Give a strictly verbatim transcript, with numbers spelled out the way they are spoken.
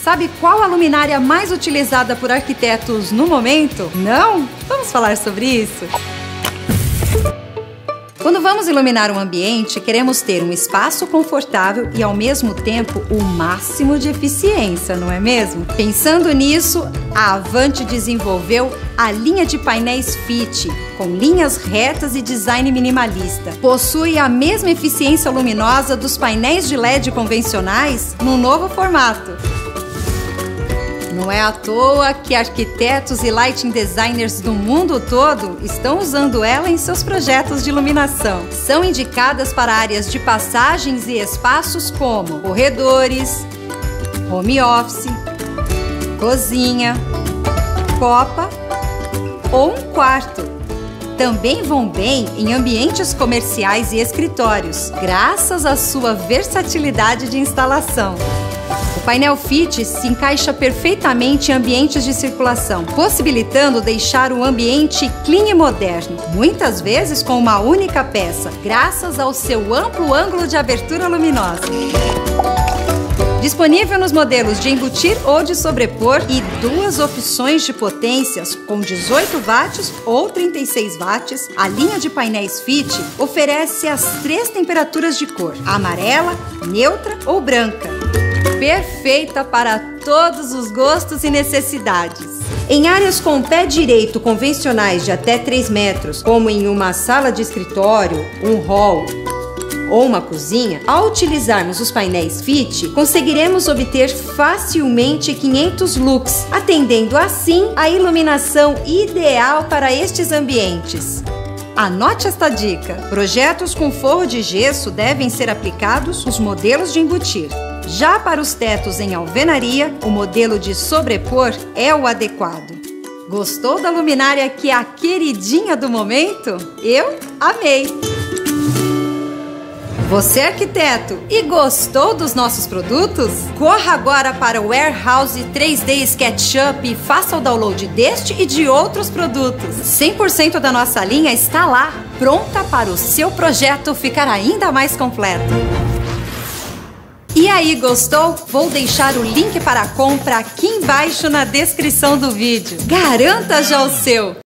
Sabe qual a luminária mais utilizada por arquitetos no momento? Não? Vamos falar sobre isso? Quando vamos iluminar um ambiente, queremos ter um espaço confortável e, ao mesmo tempo, o máximo de eficiência, não é mesmo? Pensando nisso, a Avante desenvolveu a linha de painéis Fit, com linhas retas e design minimalista. Possui a mesma eficiência luminosa dos painéis de L E D convencionais no novo formato. Não é à toa que arquitetos e lighting designers do mundo todo estão usando ela em seus projetos de iluminação. São indicadas para áreas de passagens e espaços como corredores, home office, cozinha, copa ou um quarto. Também vão bem em ambientes comerciais e escritórios, graças à sua versatilidade de instalação. O painel Fit se encaixa perfeitamente em ambientes de circulação, possibilitando deixar o ambiente clean e moderno, muitas vezes com uma única peça, graças ao seu amplo ângulo de abertura luminosa. Disponível nos modelos de embutir ou de sobrepor e duas opções de potências com dezoito watts ou trinta e seis watts, a linha de painéis Fit oferece as três temperaturas de cor: amarela, neutra ou branca. Perfeita para todos os gostos e necessidades. Em áreas com pé direito convencionais de até três metros, como em uma sala de escritório, um hall ou uma cozinha, ao utilizarmos os painéis Fit, conseguiremos obter facilmente quinhentos lux, atendendo assim a iluminação ideal para estes ambientes. Anote esta dica: projetos com forro de gesso devem ser aplicados nos modelos de embutir. Já para os tetos em alvenaria, o modelo de sobrepor é o adequado. Gostou da luminária que é a queridinha do momento? Eu amei! Você é arquiteto e gostou dos nossos produtos? Corra agora para o Warehouse três D SketchUp e faça o download deste e de outros produtos. cem por cento da nossa linha está lá, pronta para o seu projeto ficar ainda mais completo. E aí, gostou? Vou deixar o link para a compra aqui embaixo na descrição do vídeo. Garanta já o seu!